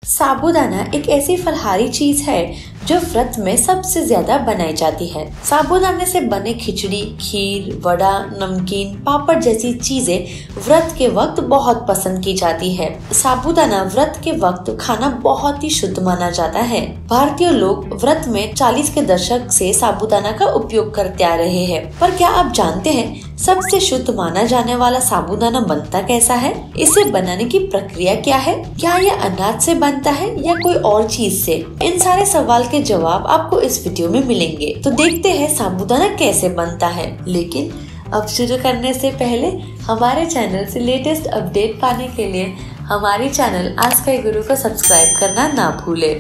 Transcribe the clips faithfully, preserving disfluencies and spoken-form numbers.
साबूदाना एक ऐसी फलाहारी चीज है जो व्रत में सबसे ज्यादा बनाई जाती है। साबूदाने से बने खिचड़ी, खीर, वड़ा, नमकीन, पापड़ जैसी चीजें व्रत के वक्त बहुत पसंद की जाती है। साबूदाना व्रत के वक्त खाना बहुत ही शुद्ध माना जाता है। भारतीय लोग व्रत में चालीस के दशक से साबूदाना का उपयोग करते आ रहे हैं। पर क्या आप जानते हैं सबसे शुद्ध माना जाने वाला साबूदाना बनता कैसा है? इसे बनाने की प्रक्रिया क्या है? क्या यह अनाज से बनता है या कोई और चीज से? इन सारे सवाल के जवाब आपको इस वीडियो में मिलेंगे। तो देखते हैं साबूदाना कैसे बनता है। लेकिन अब शुरू करने से पहले हमारे चैनल से लेटेस्ट अपडेट पाने के लिए हमारे चैनल आस्काई गुरु को सब्सक्राइब करना ना भूले।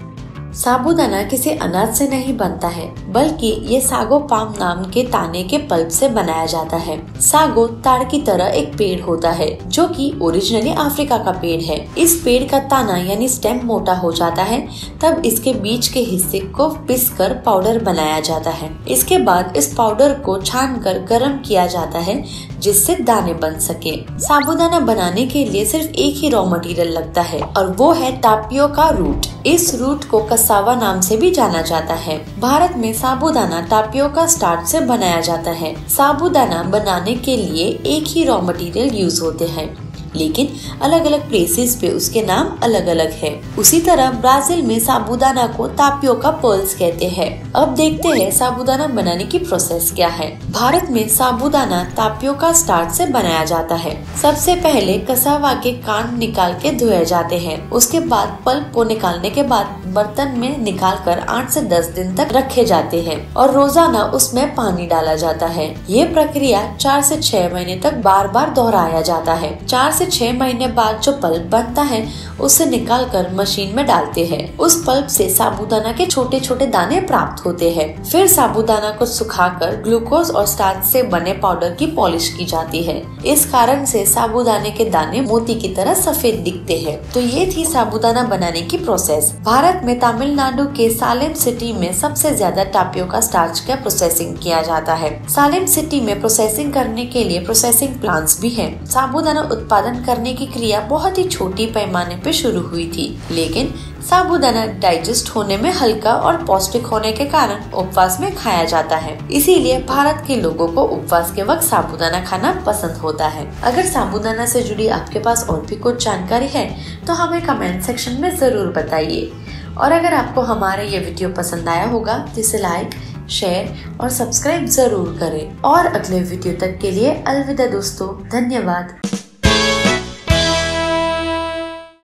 साबूदाना किसी अनाज से नहीं बनता है, बल्कि ये सागो पाम नाम के ताने के पल्प से बनाया जाता है। सागो ताड़ की तरह एक पेड़ होता है जो कि ओरिजिनली अफ्रीका का पेड़ है। इस पेड़ का ताना यानी स्टेम मोटा हो जाता है, तब इसके बीच के हिस्से को पीसकर पाउडर बनाया जाता है। इसके बाद इस पाउडर को छानकर गर्म किया जाता है जिससे दाने बन सके। साबूदाना बनाने के लिए सिर्फ एक ही रॉ मटेरियल लगता है और वो है टापियोका रूट। इस रूट को कसावा नाम से भी जाना जाता है। भारत में साबूदाना टापियोका स्टार्च से बनाया जाता है। साबूदाना बनाने के लिए एक ही रॉ मटेरियल यूज होते हैं, लेकिन अलग अलग प्लेसेस पे उसके नाम अलग अलग है। उसी तरह ब्राजील में साबूदाना को तापियोका पर्ल्स कहते हैं। अब देखते हैं साबूदाना बनाने की प्रोसेस क्या है। भारत में साबूदाना तापियोका स्टार्च से बनाया जाता है। सबसे पहले कसावा के कांड निकाल के धोए जाते हैं। उसके बाद पल्प को निकालने के बाद बर्तन में निकाल कर आठ से दस दिन तक रखे जाते हैं और रोजाना उसमें पानी डाला जाता है। ये प्रक्रिया चार से छह महीने तक बार बार दोहराया जाता है। चार से छह महीने बाद जो पल्प बनता है उसे निकाल कर मशीन में डालते हैं। उस पल्प से साबूदाना के छोटे छोटे दाने प्राप्त होते हैं। फिर साबूदाना को सुखाकर ग्लूकोज और स्टार्च से बने पाउडर की पॉलिश की जाती है। इस कारण से साबूदाने के दाने मोती की तरह सफेद दिखते हैं। तो ये थी साबूदाना बनाने की प्रोसेस। भारत में तमिलनाडु के सालेम सिटी में सबसे ज्यादा टापियोका स्टार्च का प्रोसेसिंग किया जाता है। सालेम सिटी में प्रोसेसिंग करने के लिए प्रोसेसिंग प्लांट्स भी हैं। साबूदाना उत्पादन करने की क्रिया बहुत ही छोटी पैमाने पे शुरू हुई थी, लेकिन साबूदाना डाइजेस्ट होने में हल्का और पौष्टिक होने के कारण उपवास में खाया जाता है। इसीलिए भारत के लोगों को उपवास के वक्त साबूदाना खाना पसंद होता है। अगर साबूदाना से जुड़ी आपके पास और भी कुछ जानकारी है तो हमें कमेंट सेक्शन में जरूर बताइए। और अगर आपको हमारा ये वीडियो पसंद आया होगा तो इसे लाइक, शेयर और सब्सक्राइब जरूर करें। और अगले वीडियो तक के लिए अलविदा दोस्तों, धन्यवाद।